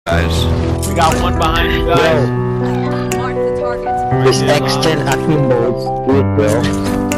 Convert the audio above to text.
guys. We got one behind you guys. Mark the target. This X10 akimbo, it's good, bro.